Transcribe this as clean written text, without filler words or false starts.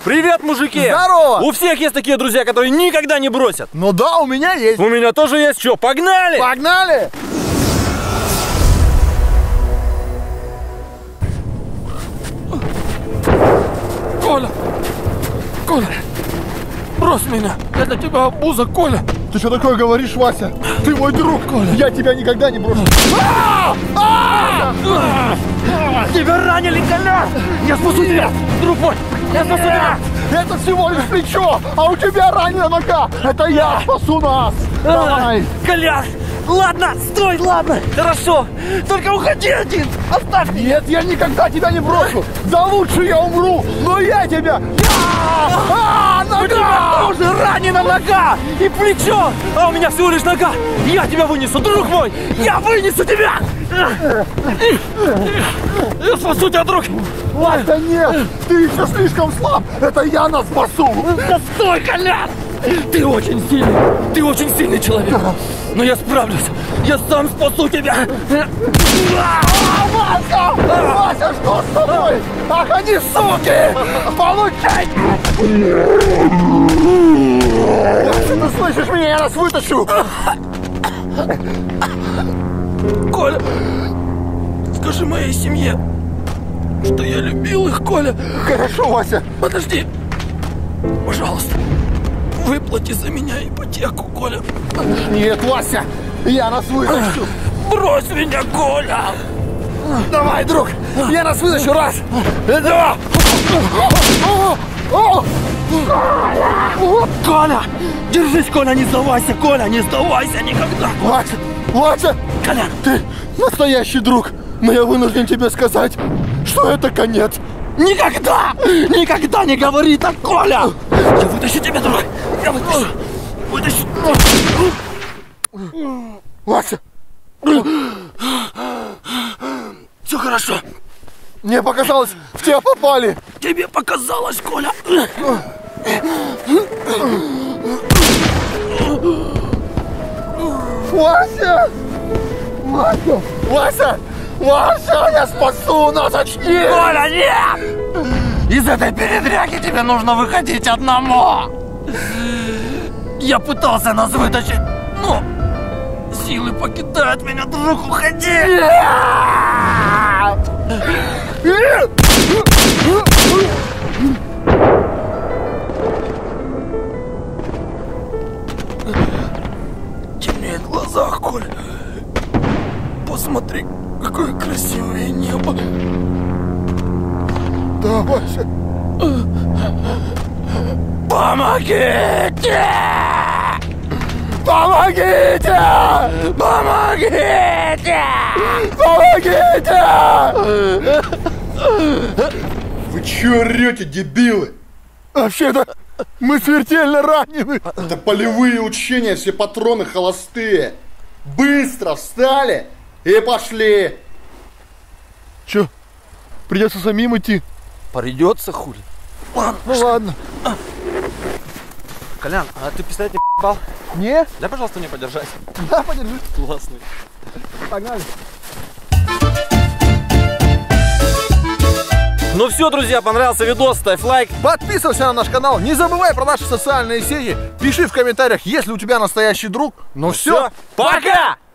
Привет, мужики! Здорово! У всех есть такие друзья, которые никогда не бросят. Ну да, у меня есть. У меня тоже есть. Что, погнали? Погнали! Коля! Коля! Брось меня! Я для тебя обуза, Коля! Ты что такое говоришь, Вася? Ты мой друг, Коля! Я тебя никогда не брошу! Тебя ранили, Коля! Я спасу тебя! Друг мой! Я спасу тебя! Это всего лишь плечо, а у тебя раненая нога! Это я спасу нас! Давай! Коля! Ладно, стой, ладно! Хорошо! Только уходи один! Оставь меня! Нет, я никогда тебя не брошу! Да лучше я умру, но я тебя... У тебя тоже ранена нога! И плечо! А у меня всего лишь нога! Я тебя вынесу, друг мой! Я вынесу тебя! Я спасу тебя, друг! Вася, нет! Ты еще слишком слаб! Это я нас спасу! Да стой, Колян! Ты очень сильный человек! Но я справлюсь! Я сам спасу тебя! Вася! Вася, что с тобой? Ах, они суки! Получай! Вася, ты слышишь меня? Я нас вытащу! Коля! Скажи моей семье, что я любил их, Коля! Хорошо, Вася! Подожди! Пожалуйста, выплати за меня ипотеку, Коля! Нет, Вася! Я нас вытащу! Брось меня, Коля! Давай, друг! Я нас вытащу! Раз! Два! Коля! Держись, Коля, не сдавайся! Коля, не сдавайся никогда! Вася! Вася! Колян! Ты настоящий друг! Но я вынужден тебе сказать, что это конец! Никогда! Никогда не говори так, Коля! Я вытащу тебя, друг! Я вытащу! Вытащу! Вася! Все хорошо! Мне показалось, в тебя попали! Тебе показалось, Коля! Вася! Вася! Вася! Вася! Я спасу нас! Очни! Коля, нет! Из этой передряги тебе нужно выходить одному! Я пытался нас вытащить, но силы покидают меня, друг, уходи! Темнеет в глазах, Коля. Посмотри, какое красивое небо. Да, Вася! Помогите! Помогите! Помогите! Помогите! Вы чё орёте, дебилы? Вообще-то мы смертельно ранены. Это полевые учения, все патроны холостые. Быстро встали и пошли. Чё, придется самим идти? Придется, хули. Ну ладно. Колян, а ты пистолет не ебал? Не? Дай, пожалуйста, мне подержать. Да, подержи. Классный. Погнали. Ну все, друзья, понравился видос, ставь лайк. Подписывайся на наш канал, не забывай про наши социальные сети. Пиши в комментариях, есть ли у тебя настоящий друг. Ну все, Пока!